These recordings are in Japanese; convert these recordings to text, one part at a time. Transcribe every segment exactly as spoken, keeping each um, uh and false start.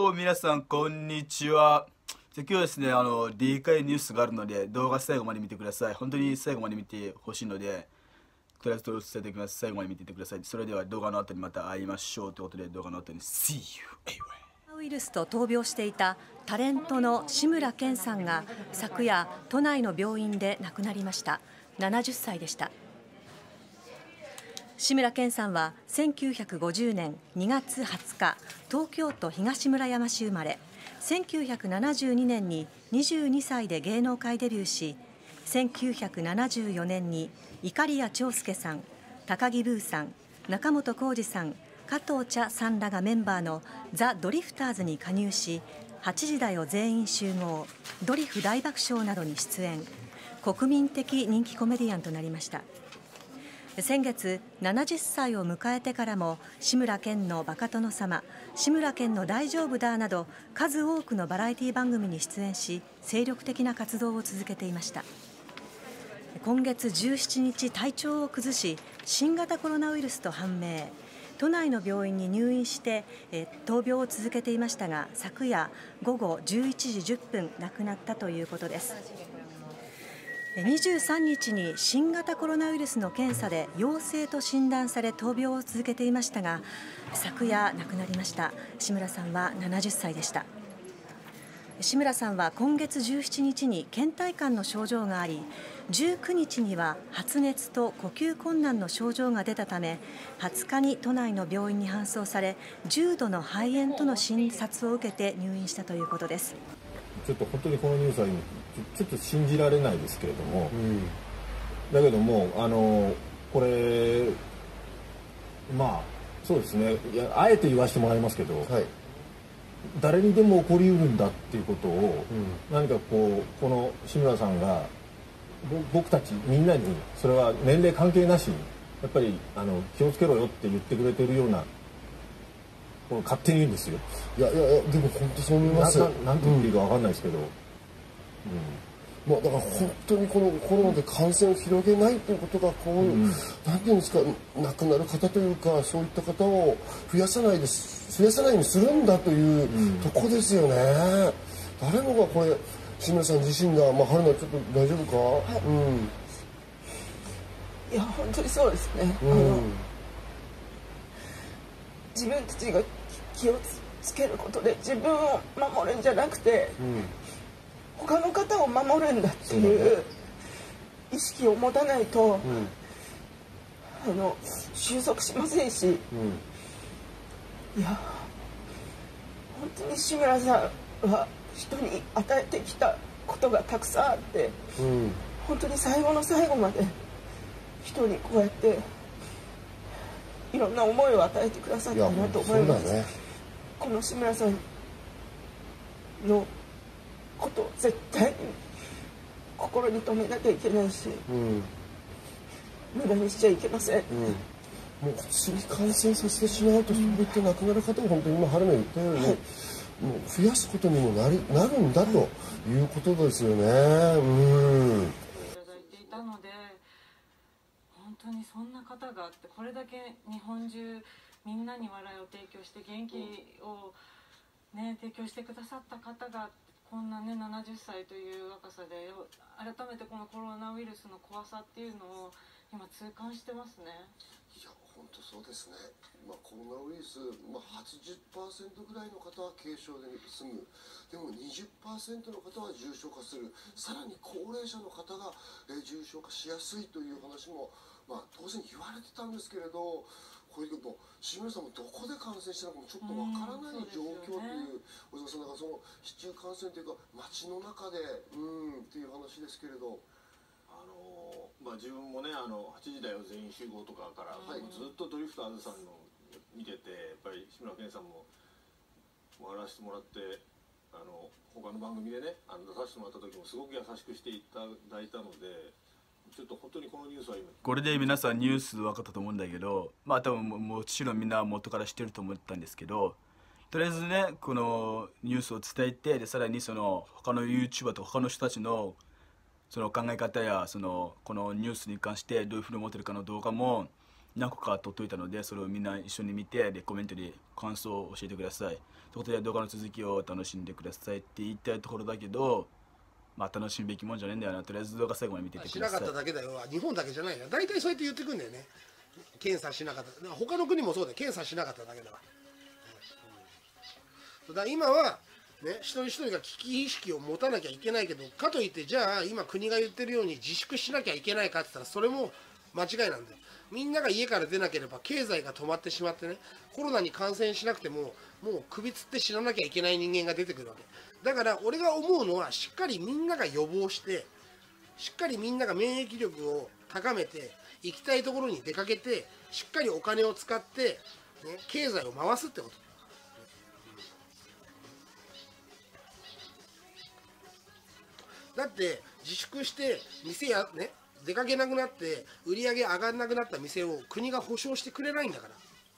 おー、皆さんこんにちは。今日はですね、あのでかいニュースがあるので動画最後まで見てください。本当に最後まで見てほしいので、とりあえず伝えておきます。最後まで見ていてください。それでは動画の後にまた会いましょうということで、動画の後に See you anyway。 ウイルスと闘病していたタレントの志村けんさんが昨夜都内の病院で亡くなりました。ななじゅっさいでした。志村けんさんはせんきゅうひゃくごじゅうねんにがつはつか東京都東村山市生まれ、せんきゅうひゃくななじゅうにねんににじゅうにさいで芸能界デビューし、せんきゅうひゃくななじゅうよねんにいかりや長介さん、高木ブーさん、仲本工事さん、加藤茶さんらがメンバーのザ・ドリフターズに加入し、はちじだよ全員集合、ドリフ大爆笑などに出演、国民的人気コメディアンとなりました。先月ななじゅっさいを迎えてからも志村けんのバカ殿様、志村けんの大丈夫だなど数多くのバラエティ番組に出演し、精力的な活動を続けていました。今月じゅうしちにち体調を崩し、新型コロナウイルスと判明。都内の病院に入院してえ闘病を続けていましたが、昨夜ごごじゅういちじじゅっぷん亡くなったということです。にじゅうさんにちに新型コロナウイルスの検査で陽性と診断され闘病を続けていましたが、昨夜亡くなりました。志村さんはななじゅっさいでした。志村さんは今月じゅうしちにちに倦怠感の症状があり、じゅうくにちには発熱と呼吸困難の症状が出たため、はつかに都内の病院に搬送され、重度の肺炎との診察を受けて入院したということです。 ちょっと本当にこのニュースはちょっと信じられないですけれども、うん、だけどもあのこれまあそうですね、いやあえて言わせてもらいますけど、はい、誰にでも起こりうるんだっていうことを、うん、何かこうこの志村さんが僕たちみんなにそれは年齢関係なしにやっぱりあの気をつけろよって言ってくれてるような、この勝手に言うんですよ。 いやいやいや、でも本当そう思います。 なななんて言っていいか分かんないですけど、うんまあ、だから本当にこのコロナで感染を広げないということがこう、うん、なんていうんですか、亡くなる方というかそういった方を増やさないです増やさないようにするんだという、うん、とこですよね。誰もがこれ志村さん自身が、まあ、春菜ちょっと大丈夫か、はいうん、 いや本当にそうですね、うん、あの自分たちが気をつけることで自分を守るんじゃなくて、うん他の方を守るんだっていう意識を持たないと、うん、あの収束しませんし、うん、いや本当に志村さんは人に与えてきたことがたくさんあって、うん、本当に最後の最後まで人にこうやっていろんな思いを与えてくださったなと思います。ね、この志村さんのことを絶対に心に留めなきゃいけないし、うん、無駄にしちゃいけません、うん、 もう次感染させてしまうとそういった亡くなる方も本当に今春菜言ったように、はい、もう増やすことにもなりなるんだということですよね。うん、 いただいていたので本当にそんな方があって、これだけ日本中みんなに笑いを提供して元気を、ね、提供してくださった方がこんなねななじゅっさいという若さで改めてこのコロナウイルスの怖さっていうのを今痛感してますね。 いや本当そうですね、まあ、コロナウイルス、まあ、はちじゅっパーセント ぐらいの方は軽症で済む、でも にじゅっパーセント の方は重症化する、さらに高齢者の方が、えー、重症化しやすいという話も、まあ、当然言われてたんですけれど、こういうこと志村さんもどこで感染したのかもちょっとわからない状況という、小塚さんなんかその市中感染というか街の中でうんっていう話ですけれど、 あのー、まあ自分もねあのはちじだよ全員集合とかから、はい、ずっとドリフターズさんの見てて、やっぱり志村けんさんも笑わせてもらって、あの他の番組でねあの出させてもらった時もすごく優しくしていただいたので。ちょっと本当にこのニュースは今これで皆さんニュース分かったと思うんだけど、まあ多分もちろんみんな元から知ってると思ったんですけど、とりあえずねこのニュースを伝えて、でさらにその他の YouTuber と他の人たちのその考え方やそのこのニュースに関してどういうふうに思ってるかの動画も何個か撮っといたので、それをみんな一緒に見て、でコメントで感想を教えてください。ということで動画の続きを楽しんでくださいって言いたいところだけど、まあ楽しむべきもんじゃねえんだよな。とりあえず動画最後まで見ていってしください。 なかっただけだよは日本だけじゃないよ。大体そうやって言ってくんだよね。検査しなかった。だから他の国もそうだよ。検査しなかっただけだわ。だから今はね、一人一人が危機意識を持たなきゃいけないけど、かといってじゃあ今国が言ってるように自粛しなきゃいけないかって言ったらそれも間違いなんだよ。みんなが家から出なければ経済が止まってしまってね、コロナに感染しなくてももう首つって死ななきゃいけない人間が出てくるわけだから、俺が思うのはしっかりみんなが予防して、しっかりみんなが免疫力を高めて、行きたいところに出かけて、しっかりお金を使って、ね、経済を回すってこと。だって自粛して店やね、出かけなくなって売り上げ上がらなくなった店を国が保証してくれないんだから。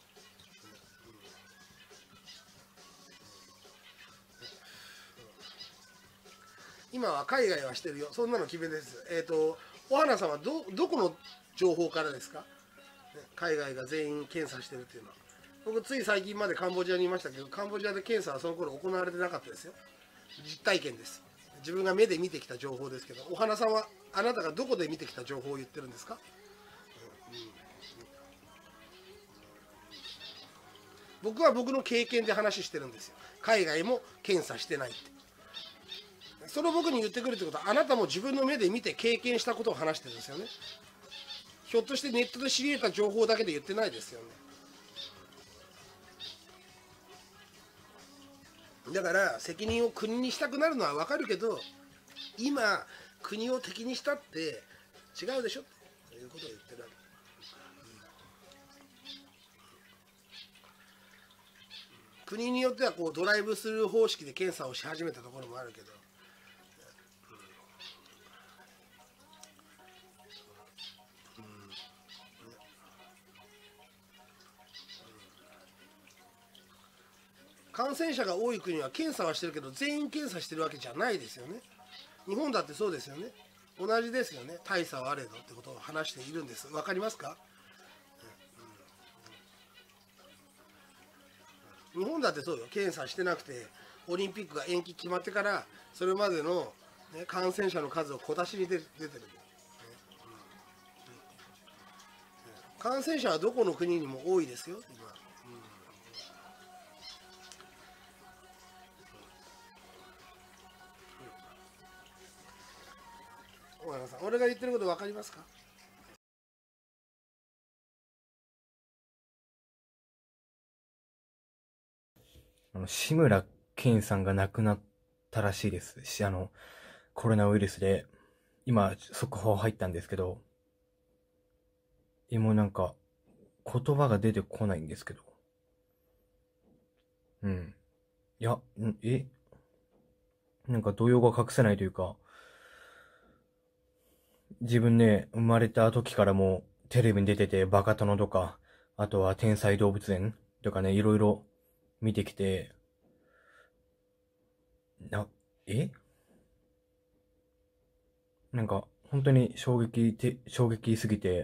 今は海外はしてるよ。そんなの決めです。えっ、ー、とお花さんはどどこの情報からですか、ね、海外が全員検査してるっていうのは。僕つい最近までカンボジアにいましたけど、カンボジアで検査はその頃行われてなかったですよ。実体験です。自分が目で見てきた情報ですけど、お花さんはあなたがどこで見てきた情報を言ってるんですか？うんうん、僕は僕の経験で話してるんですよ。海外も検査してないって。それを僕に言ってくるってことは、あなたも自分の目で見て経験したことを話してるんですよね。ひょっとしてネットで知り得た情報だけで言ってないですよね。だから責任を国にしたくなるのは分かるけど、今国を敵にしたって違うでしょということを言ってるわけ。国によってはこうドライブスルー方式で検査をし始めたところもあるけど、感染者が多い国は検査はしてるけど全員検査してるわけじゃないですよね。日本だってそうですよね。同じですよね。大差はあれどってことを話しているんです。わかりますか？日本だってそうよ。検査してなくてオリンピックが延期決まってからそれまでの、ね、感染者の数を小出しに出てる。感染者はどこの国にも多いですよ今。小原さん、俺が言ってること分かりますか？ あの志村けんさんが亡くなったらしいですし、あのコロナウイルスで今速報入ったんですけど、今なんか言葉が出てこないんですけど、うんいやんえなんか動揺が隠せないというか、自分ね、生まれた時からもテレビに出てて、バカ殿とか、あとは天才動物園とかね、いろいろ見てきて、な、えなんか、本当に衝撃て、衝撃すぎて、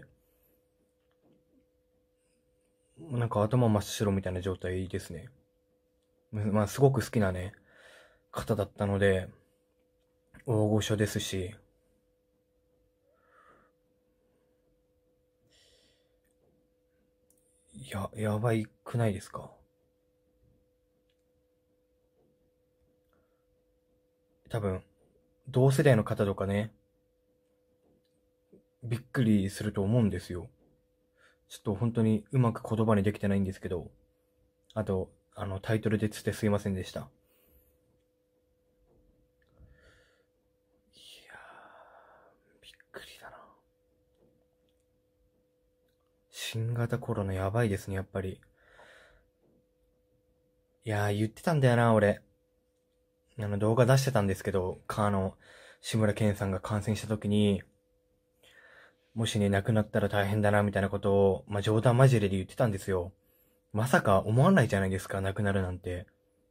なんか頭真っ白みたいな状態ですね。まあ、すごく好きなね、方だったので、大御所ですし、や、やばいくないですか？多分、同世代の方とかね、びっくりすると思うんですよ。ちょっと本当にうまく言葉にできてないんですけど、あと、あの、タイトルでつってすいませんでした。いやー、びっくりだな。新型コロナやばいですね、やっぱり。いやー、言ってたんだよな、俺。あの、動画出してたんですけど、あの、志村けんさんが感染した時に、もしね、亡くなったら大変だな、みたいなことを、まあ、冗談交じりで言ってたんですよ。まさか思わないじゃないですか、亡くなるなんて。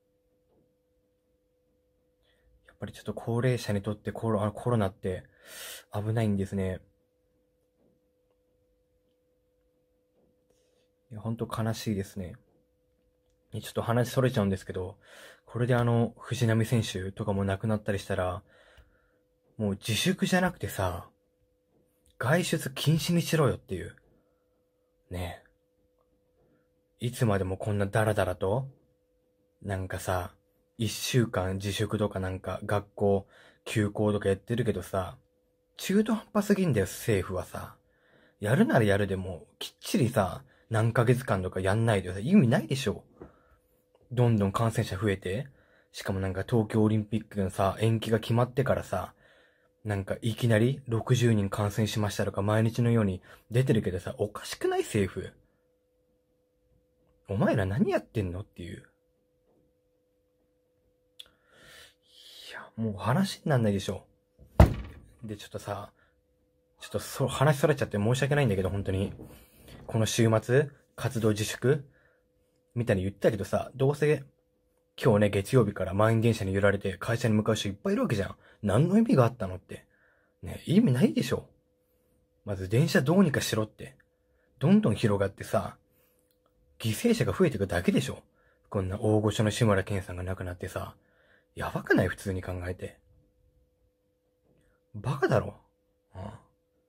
やっぱりちょっと高齢者にとってコロ、あ、コロナって危ないんですね。 いや、ほんと悲しいですね。ちょっと話それちゃうんですけど、これであの、藤波選手とかも亡くなったりしたら、もう自粛じゃなくてさ、外出禁止にしろよっていう。ねえ。いつまでもこんなダラダラと、なんかさ、一週間自粛とかなんか学校、休校とかやってるけどさ、中途半端すぎんだよ、政府はさ。やるならやるでも、きっちりさ、何ヶ月間とかやんないでさ、意味ないでしょ。どんどん感染者増えて、しかもなんか東京オリンピックのさ、延期が決まってからさ、なんかいきなりろくじゅうにん感染しましたとか毎日のように出てるけどさ、おかしくない政府。お前ら何やってんのっていう。いや、もう話になんないでしょ。で、ちょっとさ、ちょっとそ、話それちゃって申し訳ないんだけど、本当に。この週末、活動自粛みたいに言ったけどさ、どうせ、今日ね、月曜日から満員電車に揺られて会社に向かう人いっぱいいるわけじゃん。何の意味があったのって。ね、意味ないでしょ。まず電車どうにかしろって。どんどん広がってさ、犠牲者が増えていくだけでしょ。こんな大御所の志村けんさんが亡くなってさ、やばくない普通に考えて。バカだろ。ああ、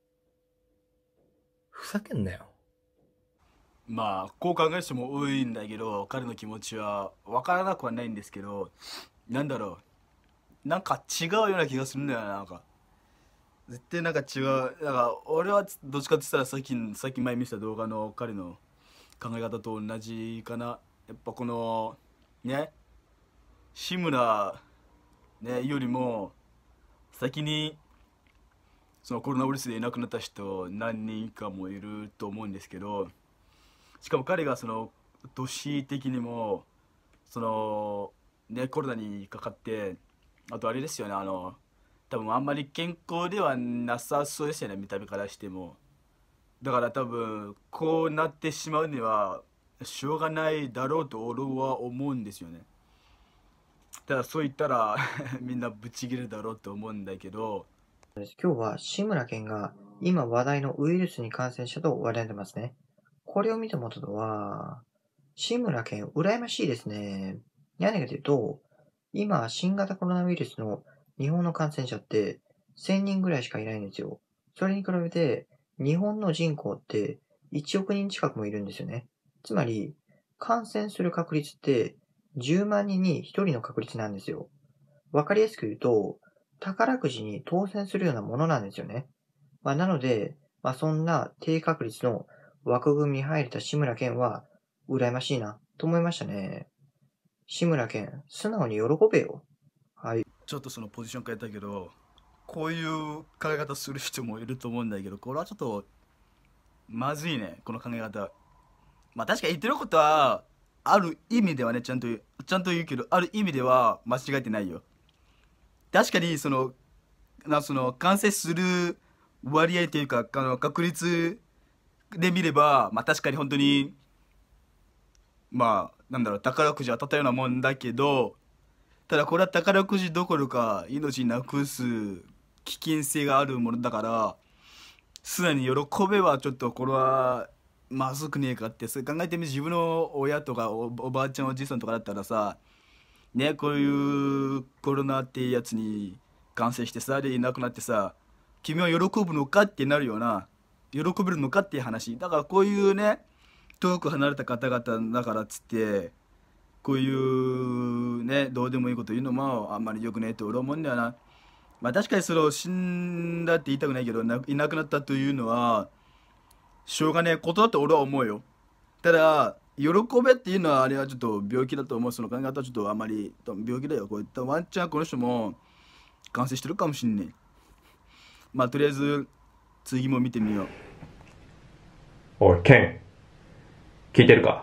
ふざけんなよ。 まあこう考える人も多いんだけど、彼の気持ちは分からなくはないんですけど、なんだろう、なんか違うような気がするんだよな。なんか絶対なんか違う。なんか俺はどっちかって言ったらさっきさっき前見せた動画の彼の考え方と同じかな。やっぱこのね、志村ねよりも先にそのコロナウイルスでいなくなった人何人かもいると思うんですけど、しかも彼がその年的にもそのねコロナにかかって、あとあれですよね、あの多分あんまり健康ではなさそうですよね、見た目からしても。だから多分こうなってしまうにはしょうがないだろうと俺は思うんですよね。ただそう言ったらみんなブチギレるだろうと思うんだけど、 今日は志村けんが今話題のウイルスに感染したと話題になってますね。これを見て思ったのは、志村けん羨ましいですね。何かというと、今新型コロナウイルスの日本の感染者ってせんにんぐらいしかいないんですよ。それに比べて日本の人口っていちおくにん近くもいるんですよね。つまり感染する確率ってじゅうまんにんにひとりの確率なんですよ。わかりやすく言うと、宝くじに当選するようなものなんですよね。まあ、なので、まあ、そんな低確率の枠組みに入れた志村けんは羨ましいなと思いましたね。志村けん、素直に喜べよ。はい。 ちょっとそのポジション変えたけど、こういう考え方する人もいると思うんだけど、これはちょっとまずいね、この考え方。まあ確かに言ってることはある意味ではね、ちゃんとちゃんと言うけど、ある意味では間違えてないよ。確かにそのなその感染する割合というか、あの確率で見れば、まあ確かに本当にまあなんだろう、宝くじ当たったようなもんだけど、ただこれは宝くじどころか命なくす危険性があるものだから、素直に喜べはちょっとこれはまずくねえかって。それ考えてみ、自分の親とか お, おばあちゃんおじいさんとかだったらさね、こういうコロナっていうやつに感染してさ、でいなくなってさ、君は喜ぶのかってなるよな。喜べるのかっていう話だから、こういうね遠く離れた方々だからっつってこういうねどうでもいいこと言うのもあんまり良くねえと俺は思うんだよな。まあ確かにそれを死んだって言いたくないけど、いなくなったというのはしょうがねえことだと俺は思うよ。ただ喜べっていうのはあれはちょっと病気だと思う。その考え方はちょっとあんまり病気だよ。こういったワンチャンこの人も感染してるかもしんねえ。まあとりあえず次も見てみよう。 おいケン、聞いてるか？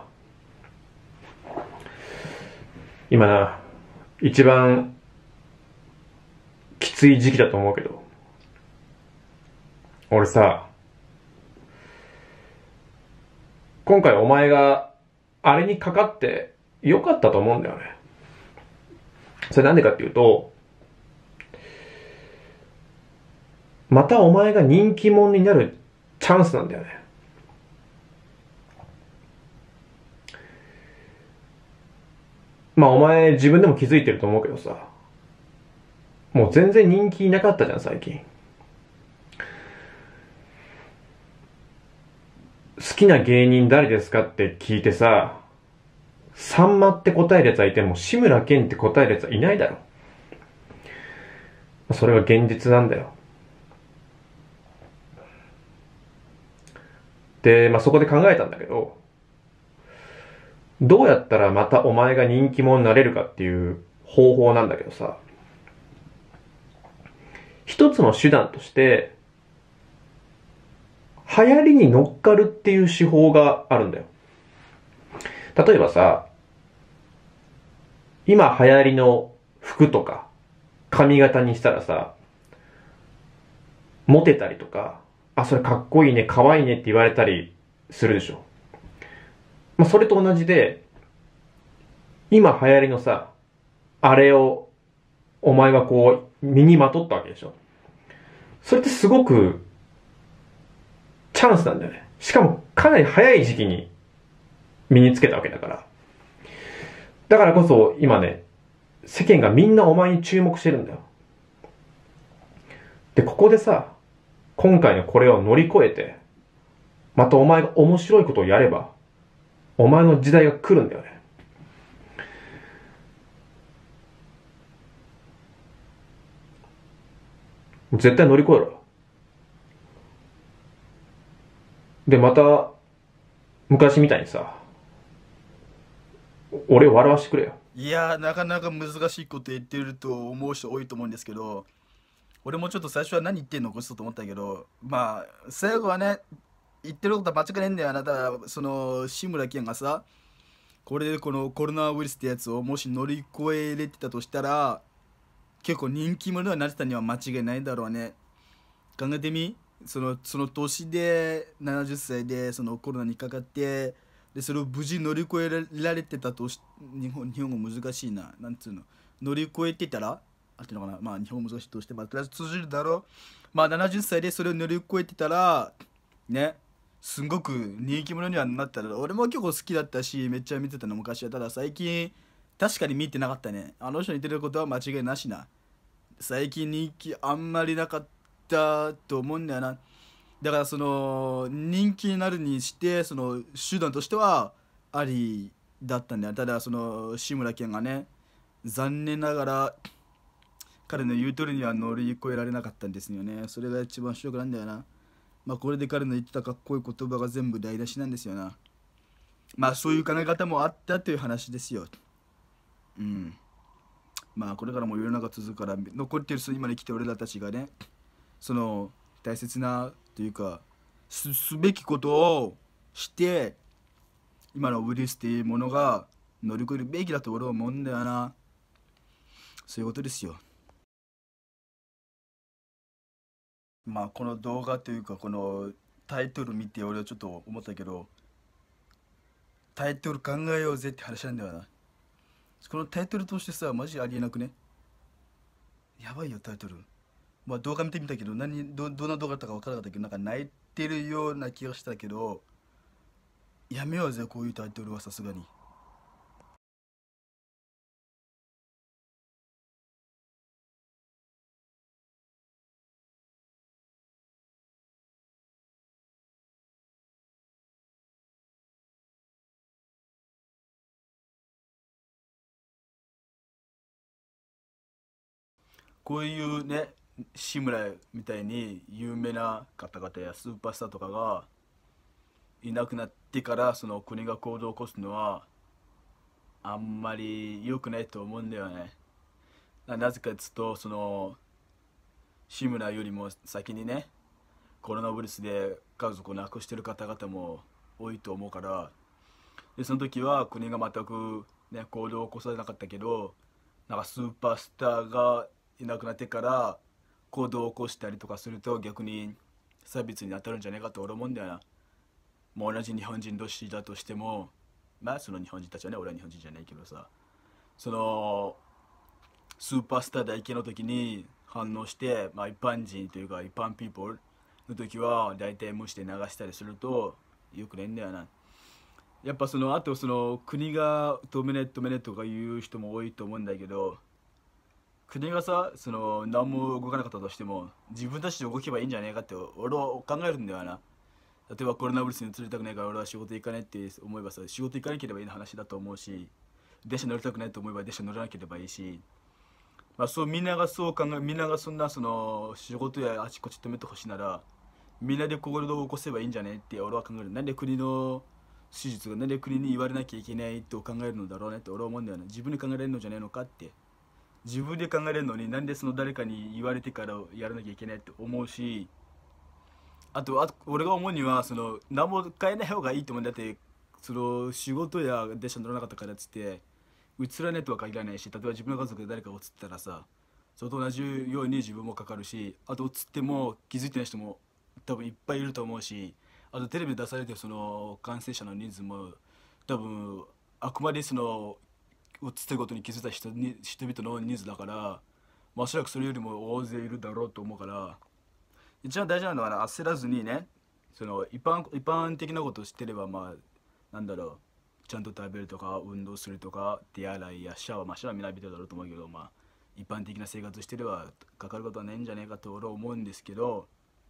今な一番きつい時期だと思うけど、俺さ、今回お前があれにかかってよかったと思うんだよね。それなんでかっていうと、またお前が人気者になるチャンスなんだよね。 まあお前自分でも気づいてると思うけどさ、もう全然人気いなかったじゃん最近。好きな芸人誰ですかって聞いてさ、さんまって答えるやつはいても志村けんって答えるやつはいないだろ。それが現実なんだよ。で、まあそこで考えたんだけど、どうやったらまたお前が人気者になれるかっていう方法なんだけどさ、一つの手段として、流行りに乗っかるっていう手法があるんだよ。例えばさ、今流行りの服とか髪型にしたらさ、モテたりとか、あ、それかっこいいね、かわいいねって言われたりするでしょ。まあ、それと同じで、今流行りのさ、あれをお前がこう身にまとったわけでしょ。それってすごくチャンスなんだよね。しかもかなり早い時期に身につけたわけだから。だからこそ今ね、世間がみんなお前に注目してるんだよ。で、ここでさ、今回のこれを乗り越えて、またお前が面白いことをやれば、お前の時代が来るんだよね。絶対乗り越えろ。で、また、昔みたいにさ、俺を笑わしてくれよ。 いやー、なかなか難しいこと言ってると思う人多いと思うんですけど、俺もちょっと最初は何言ってんのこっと思ったけど、まあ最後はね、言ってることは間違いないんだよ。あなた、その志村けんがさ、これでこのコロナウイルスってやつをもし乗り越えれてたとしたら、結構人気者にはなってたには間違いないだろうね。考えてみ、そのその年でななじゅっさいでそのコロナにかかって、でそれを無事乗り越えられてたとし、日本日本語難しいな、なんつうの、乗り越えてたらあっていうのかな、まあ日本語難しいとして、まあとりあえず通じるだろう。まあななじゅっさいでそれを乗り越えてたらね、すんごく人気者にはなったら、俺も結構好きだったしめっちゃ見てたの昔は。ただ最近確かに見てなかったね。あの人に言ってることは間違いなしな。最近人気あんまりなかったと思うんだよな。だからその人気になるにしてその手段としてはありだったんだよ。ただその志村けんがね、残念ながら彼の言う通りには乗り越えられなかったんですよね。それが一番ショックなんだよな。まあこれで彼の言ってたかっこいい言葉が全部台無しなんですよな。まあそういう考え方もあったという話ですよ。うん。まあこれからも世の中続くから、残ってる人今に来て俺らたちがね、その大切なというか す, すべきことをして今のウイルスっていうものが乗り越えるべきだと俺は思うんだよな。そういうことですよ。まあこの動画というかこのタイトル見て俺はちょっと思ったけど、タイトル考えようぜって話なんだよな。このタイトルとしてさ、マジありえなくね。やばいよタイトル。まあ動画見てみたけど、何 ど, どんな動画だったか分からなかったけど、なんか泣いてるような気がしたけど、やめようぜこういうタイトルはさすがに。こういうね、志村みたいに有名な方々やスーパースターとかがいなくなってからその国が行動を起こすのはあんまり良くないと思うんだよね。な, なぜかというと、その志村よりも先にね、コロナウイルスで家族を亡くしてる方々も多いと思うから、でその時は国が全く、ね、行動を起こさなかったけど、なんかスーパースターがいなくなってから行動を起こしたりとかすると逆に差別に当たるんじゃないかと俺思うんだよな。もう同じ日本人同士だとしても、まあその日本人たちはね、俺は日本人じゃないけどさ、そのスーパースター大系の時に反応して、まあ、一般人というか一般ピーポーの時は大体無視で流したりするとよくないんだよな。 やっぱそのあとその国が止めね止めねとか言う人も多いと思うんだけど、国がさその何も動かなかったとしても自分たちで動けばいいんじゃねえかって俺は考えるんだよな。例えばコロナウイルスに移りたくないから俺は仕事行かないって思えばさ、仕事行かなければいい話だと思うし、電車乗りたくないと思えば電車乗らなければいいし、まあ、そうみんながそう考えみんながそんなその仕事やあちこち止めてほしいならみんなで行動を起こせばいいんじゃねって俺は考える。なんで国の手術がなんで国に言われなきゃいけないと考えるのだろうねって俺は思うんだよね。自分で考えられるのじゃないのかって。自分で考えれるのになんでその誰かに言われてからやらなきゃいけないって思うし、あとあと俺が思うにはその何も変えない方がいいと思うんだって。その仕事や電車乗らなかったからっつって移らないとは限らないし、例えば自分の家族で誰かが移ったらさそれと同じように自分もかかるし、あと移っても気づいてない人も多分いっぱいいると思うし、あとテレビで出されてるその感染者の人数も多分あくまでその移ってることに気づいた人に人々の人数だから、まあ、おそらくそれよりも大勢いるだろうと思うから、一番大事なのは焦らずにね、その一般一般的なことを知ってればまあなんだろう、ちゃんと食べるとか運動するとか手洗いやシャワー、まあシャワーみんな浴びてるだろうと思うけど、まあ一般的な生活してればかかることはないんじゃないかと俺は思うんですけど、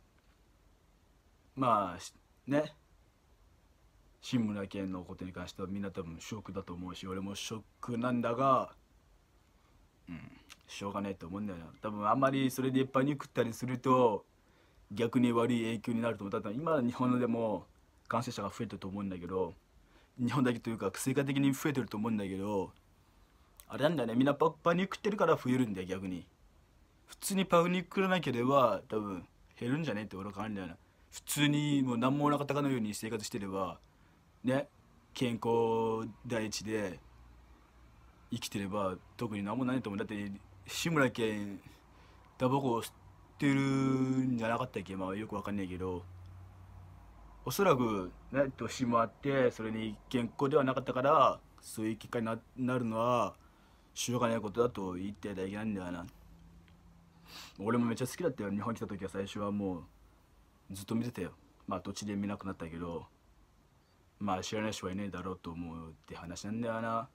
まあね、志村けんのことに関してはみんな多分ショックだと思うし、俺もショックなんだが、うん、しょうがないと思うんだよな。多分あんまりそれでパニックったりすると逆に悪い影響になると思う。だって今日本でも感染者が増えてると思うんだけど、日本だけというか世界的に増えてると思うんだけど、あれなんだよね、みんな パ, パニックってるから増えるんだよ。逆に普通にパニックらなければ多分減るんじゃねって俺は考えるんだよな。普通にもう何もなかったかのように生活してればね、健康第一で生きてれば特に何もないと思う。だって志村けんタバコを吸ってるんじゃなかったっけ、まあよくわかんないけど、おそらくね年もあってそれに健康ではなかったからそういう結果に な, なるのはしょうがないことだと言ってだけなんだよな。俺もめっちゃ好きだったよ。日本来た時は最初はもうずっと見てたよ。まあ土地で見なくなったけど、まあ知らない人はいねえだろうと思うって話なんだよな。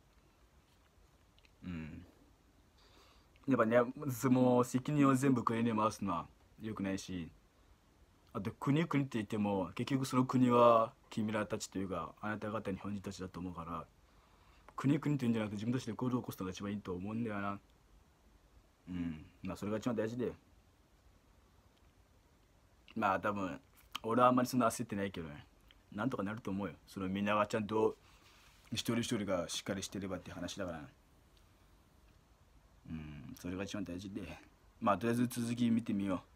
うんやっぱね、その責任を全部国に回すのは良くないし、あと国国って言っても結局その国は君らたちというかあなた方日本人たちだと思うから、国国って言うんじゃなくて自分たちで行動を起こすのが一番いいと思うんだよな。うんまあそれが一番大事で、まあ多分俺はあんまりそんな焦ってないけどね、なんとかなると思うよ。そのみんながちゃんと一人一人がしっかりしてればって話だから、うんそれが一番大事で、まあとりあえず続き見てみよう。